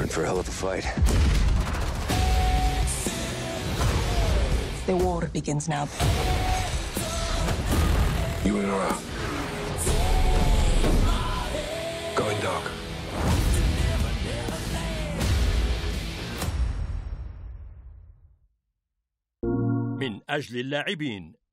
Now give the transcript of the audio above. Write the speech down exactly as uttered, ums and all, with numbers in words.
in for a hell of a fight. The war begins now. You in or out? Going dark. من أجل اللاعبين